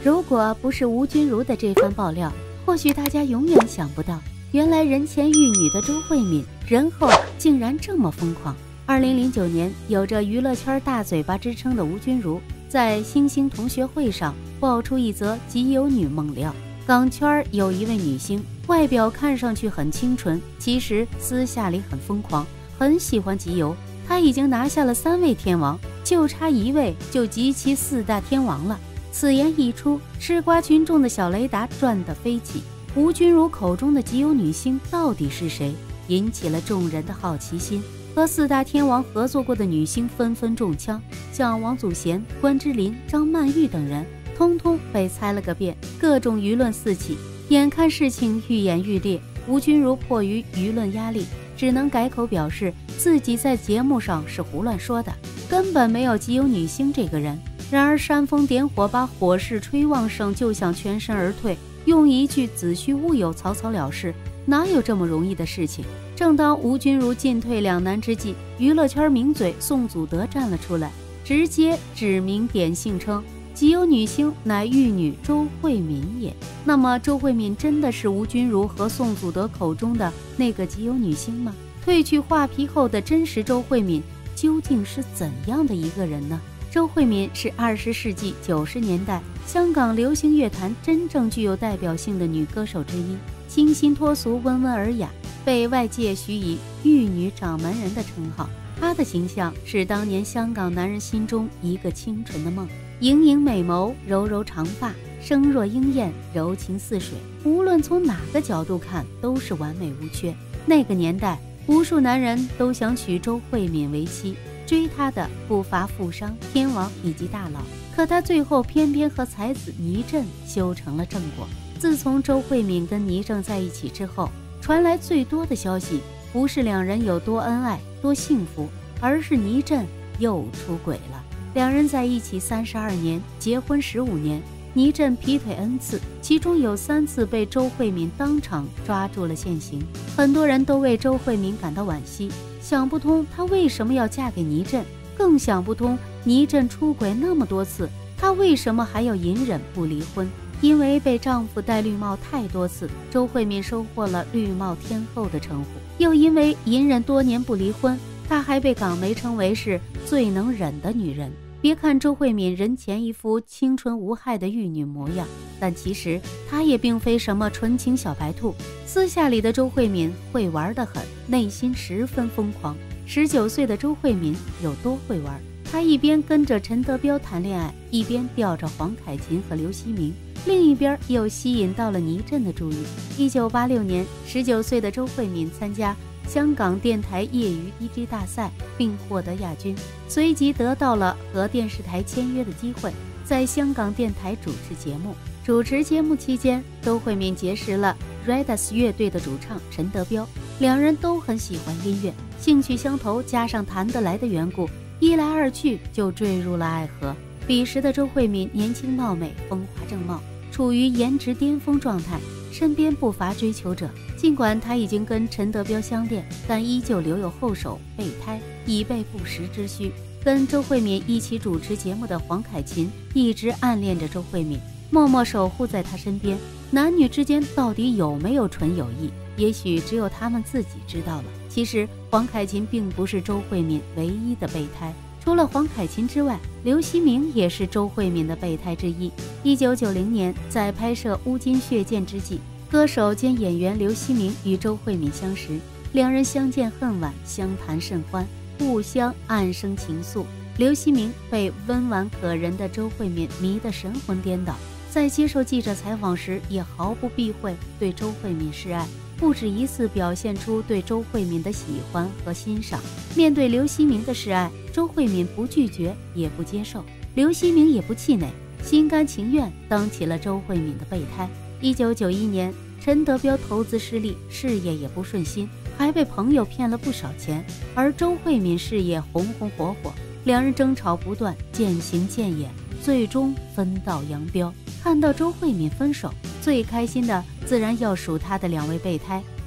如果不是吴君如的这番爆料，或许大家永远想不到，原来人前玉女的周慧敏人后竟然这么疯狂。2009年，有着娱乐圈大嘴巴之称的吴君如，在星星同学会上爆出一则集邮女猛料。港圈有一位女星，外表看上去很清纯，其实私下里很疯狂，很喜欢集邮。她已经拿下了3位天王，就差1位就集齐4大天王了。此言一出，吃瓜群众的小雷达转得飞起。吴君如口中的集邮女星到底是谁？引起了众人的好奇心。和4大天王合作过的女星纷纷中枪，像王祖贤、关之琳、张曼玉等人通通被猜了个遍，各种舆论四起。眼看事情愈演愈烈，吴君如迫于舆论压力，只能改口表示自己在节目上是胡乱说的，根本没有集邮女星这个人。然而煽风点火，把火势吹旺盛，就想全身而退，用一句子虚乌有草草了事，哪有这么容易的事情？正当吴君如进退两难之际，娱乐圈名嘴宋祖德站了出来，直接指名点姓称集邮女星乃玉女周慧敏也。那么周慧敏真的是吴君如和宋祖德口中的那个集邮女星吗？褪去画皮后的真实周慧敏究竟是怎样的一个人呢？周慧敏是20世纪90年代香港流行乐坛真正具有代表性的女歌手之一，清新脱俗，温文尔雅，被外界许以玉女掌门人的称号。她的形象是当年香港男人心中一个清纯的梦，盈盈美眸，柔柔长发，声若莺燕，柔情似水，无论从哪个角度看都是完美无缺。那个年代，无数男人都想娶周慧敏为妻，追她的不乏富商、天王以及大佬，可她最后偏偏和才子倪震修成了正果。自从周慧敏跟倪震在一起之后，传来最多的消息不是2人有多恩爱多幸福，而是倪震又出轨了。2人在一起32年，结婚15年，倪震劈腿 N 次，其中有3次被周慧敏当场抓住了现行。很多人都为周慧敏感到惋惜，想不通她为什么要嫁给倪震，更想不通倪震出轨那么多次，她为什么还要隐忍不离婚。因为被丈夫戴绿帽太多次，周慧敏收获了绿帽天后的称呼，又因为隐忍多年不离婚，她还被港媒称为是最能忍的女人。别看周慧敏人前一副清纯无害的玉女模样，但其实她也并非什么纯情小白兔。私下里的周慧敏会玩得很，内心十分疯狂。19岁的周慧敏有多会玩？她一边跟着陈德彪谈恋爱，一边吊着黄凯芹和刘锡明，另一边又吸引到了倪震的注意。1986年，19岁的周慧敏参加香港电台业余 DJ 大赛，并获得亚军，随即得到了和电视台签约的机会，在香港电台主持节目。主持节目期间，周慧敏结识了 Raidas 乐队的主唱陈德彪，2人都很喜欢音乐，兴趣相投，加上谈得来的缘故，一来二去就坠入了爱河。彼时的周慧敏年轻貌美，风华正茂，处于颜值巅峰状态，身边不乏追求者。尽管她已经跟陈德彪相恋，但依旧留有后手，备胎以备不时之需。跟周慧敏一起主持节目的黄凯芹一直暗恋着周慧敏，默默守护在她身边。男女之间到底有没有纯友谊，也许只有他们自己知道了。其实黄凯芹并不是周慧敏唯一的备胎，除了黄凯芹之外，刘锡明也是周慧敏的备胎之一。1990年，在拍摄《乌金血剑》之际，歌手兼演员刘锡明与周慧敏相识，2人相见恨晚，相谈甚欢，互相暗生情愫。刘锡明被温婉可人的周慧敏迷得神魂颠倒，在接受记者采访时也毫不避讳对周慧敏示爱，不止一次表现出对周慧敏的喜欢和欣赏。面对刘锡明的示爱，周慧敏不拒绝也不接受，刘锡明也不气馁，心甘情愿当起了周慧敏的备胎。1991年，陈德彪投资失利，事业也不顺心，还被朋友骗了不少钱，而周慧敏事业红红火火，2人争吵不断，渐行渐远，最终分道扬镳。看到周慧敏分手，最开心的自然要数她的2位备胎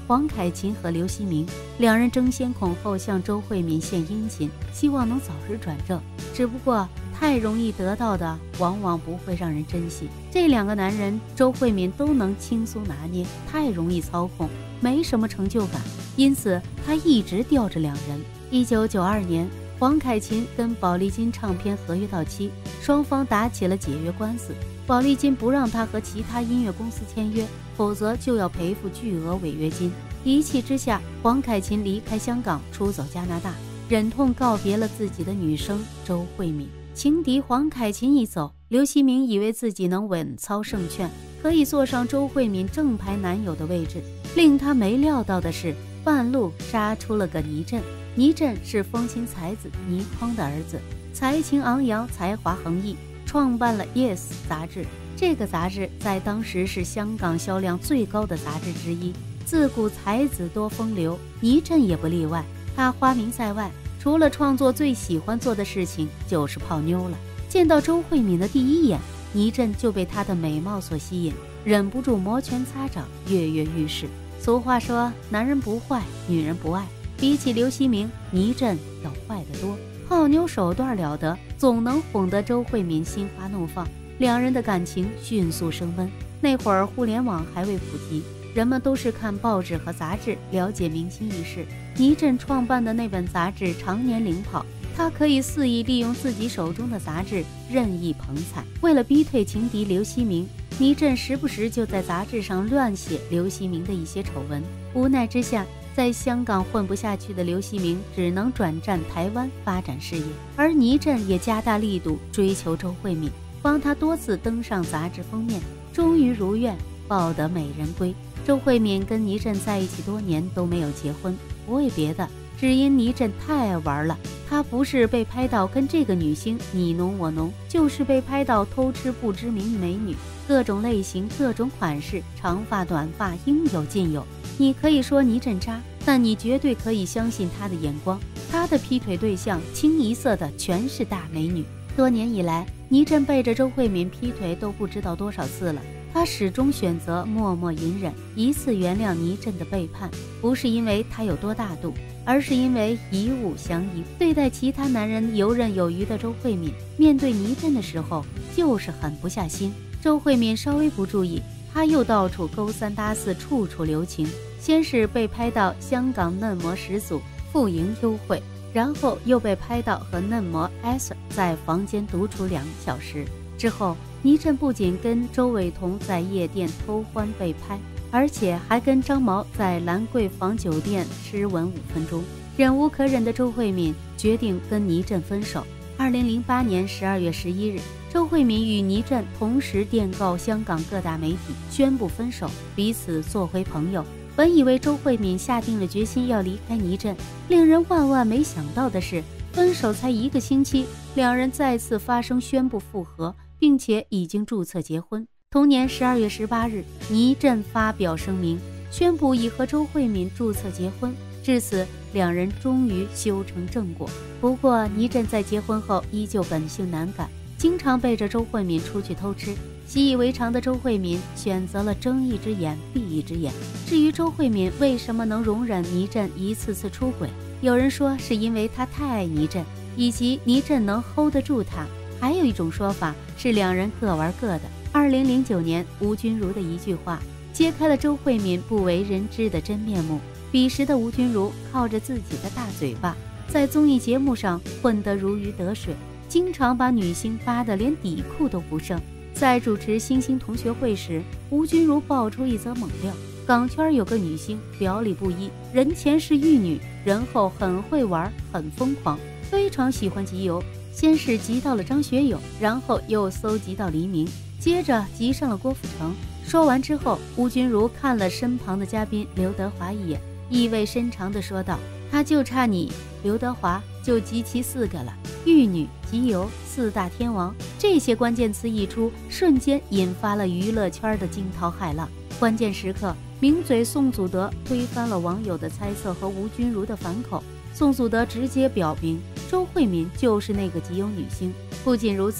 黄凯芹和刘锡明，两人争先恐后向周慧敏献殷勤，希望能早日转正。只不过太容易得到的往往不会让人珍惜，这两个男人周慧敏都能轻松拿捏，太容易操控，没什么成就感，因此他一直吊着两人。1992年，黄凯芹跟宝丽金唱片合约到期，双方打起了解约官司。宝丽金不让他和其他音乐公司签约，否则就要赔付巨额违约金。一气之下，黄凯芹离开香港，出走加拿大，忍痛告别了自己的女生周慧敏。情敌黄凯芹一走，刘锡明以为自己能稳操胜券，可以坐上周慧敏正牌男友的位置。令他没料到的是，半路杀出了个倪震。倪震是风琴才子倪匡的儿子，才情昂扬，才华横溢，创办了 Yes 杂志。这个杂志在当时是香港销量最高的杂志之一。自古才子多风流，倪震也不例外。他花名在外，除了创作，最喜欢做的事情就是泡妞了。见到周慧敏的第一眼，倪震就被她的美貌所吸引，忍不住摩拳擦掌，跃跃欲试。俗话说，男人不坏，女人不爱。比起刘锡明，倪震要坏得多。泡妞手段了得，总能哄得周慧敏心花怒放，两人的感情迅速升温。那会儿互联网还未普及，人们都是看报纸和杂志了解明星轶事。倪震创办的那本杂志常年领跑，他可以肆意利用自己手中的杂志任意捧彩。为了逼退情敌刘锡明，倪震时不时就在杂志上乱写刘锡明的一些丑闻。无奈之下，在香港混不下去的刘锡明只能转战台湾发展事业，而倪震也加大力度追求周慧敏，帮他多次登上杂志封面，终于如愿抱得美人归。周慧敏跟倪震在一起多年都没有结婚，不为别的，只因倪震太爱玩了。他不是被拍到跟这个女星你侬我侬，就是被拍到偷吃不知名美女，各种类型各种款式，长发短发应有尽有。你可以说倪震渣，但你绝对可以相信他的眼光，他的劈腿对象清一色的全是大美女。多年以来，倪震背着周慧敏劈腿都不知道多少次了，他始终选择默默隐忍，一次原谅倪震的背叛，不是因为他有多大度，而是因为以武相迎。对待其他男人游刃有余的周慧敏，面对倪震的时候就是狠不下心。周慧敏稍微不注意，他又到处勾三搭四，处处留情。先是被拍到香港嫩模始祖富营幽会，然后又被拍到和嫩模 S 在房间独处2小时。之后，倪震不仅跟周伟彤在夜店偷欢被拍，而且还跟张毛在兰桂坊酒店吃吻5分钟。忍无可忍的周慧敏决定跟倪震分手。2008年12月11日，周慧敏与倪震同时电告香港各大媒体，宣布分手，彼此做回朋友。本以为周慧敏下定了决心要离开倪震，令人万万没想到的是，分手才1个星期，两人再次发生宣布复合，并且已经注册结婚。同年12月18日，倪震发表声明，宣布已和周慧敏注册结婚。至此，两人终于修成正果。不过，倪震在结婚后依旧本性难改，经常背着周慧敏出去偷吃。习以为常的周慧敏选择了睁一只眼闭一只眼。至于周慧敏为什么能容忍倪震一次次出轨，有人说是因为她太爱倪震，以及倪震能 hold 得住她。还有一种说法是两人各玩各的。2009年，吴君如的一句话揭开了周慧敏不为人知的真面目。彼时的吴君如靠着自己的大嘴巴，在综艺节目上混得如鱼得水，经常把女星扒得连底裤都不剩。在主持星星同学会时，吴君如爆出一则猛料：港圈有个女星表里不一，人前是玉女，人后很会玩，很疯狂，非常喜欢集邮。先是集到了张学友，然后又搜集到黎明，接着集上了郭富城。说完之后，吴君如看了身旁的嘉宾刘德华一眼，意味深长地说道：他就差你刘德华就集齐4个了，玉女、集邮、4大天王，这些关键词一出，瞬间引发了娱乐圈的惊涛骇浪。关键时刻，名嘴宋祖德推翻了网友的猜测和吴君如的反口。宋祖德直接表明，周慧敏就是那个集邮女星。不仅如此，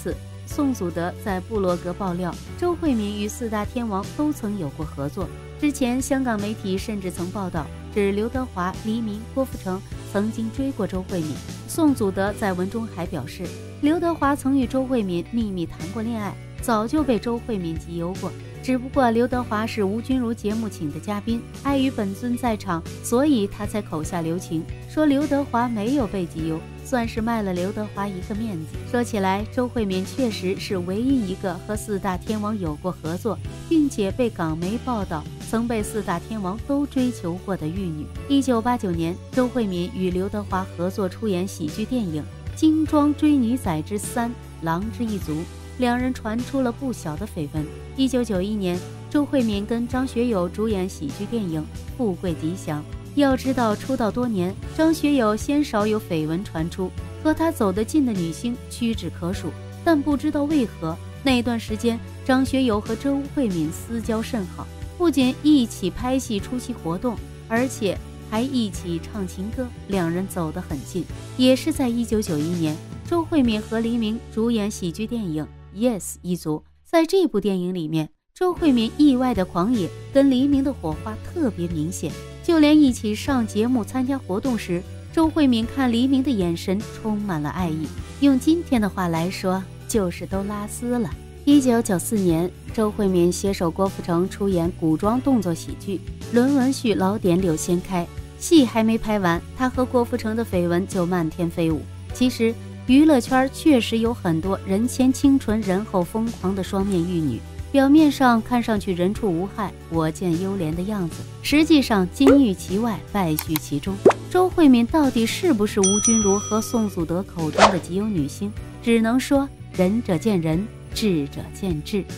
宋祖德在部落格爆料，周慧敏与四大天王都曾有过合作。之前香港媒体甚至曾报道，指刘德华、黎明、郭富城曾经追过周慧敏。宋祖德在文中还表示，刘德华曾与周慧敏秘密谈过恋爱，早就被周慧敏集邮过。只不过刘德华是吴君如节目请的嘉宾，碍于本尊在场，所以他才口下留情，说刘德华没有被集邮，算是卖了刘德华一个面子。说起来，周慧敏确实是唯一一个和四大天王有过合作，并且被港媒报道曾被四大天王都追求过的玉女。1989年，周慧敏与刘德华合作出演喜剧电影《精装追女仔之3：狼之一族》，两人传出了不小的绯闻。1991年，周慧敏跟张学友主演喜剧电影《富贵吉祥》。要知道，出道多年，张学友鲜少有绯闻传出，和他走得近的女星屈指可数。但不知道为何，那段时间，张学友和周慧敏私交甚好，不仅一起拍戏出席活动，而且还一起唱情歌，两人走得很近。也是在1991年，周慧敏和黎明主演喜剧电影《Yes 一族》。在这部电影里面，周慧敏意外的狂野跟黎明的火花特别明显，就连一起上节目参加活动时，周慧敏看黎明的眼神充满了爱意，用今天的话来说，就是都拉丝了。1994年，周慧敏携手郭富城出演古装动作喜剧《伦文旭老点柳先开》，戏还没拍完，她和郭富城的绯闻就漫天飞舞。其实娱乐圈确实有很多人前清纯人后疯狂的双面玉女，表面上看上去人畜无害我见犹怜的样子，实际上金玉其外败絮其中。周慧敏到底是不是吴君如和宋祖德口中的集邮女星，只能说仁者见仁，智者见智。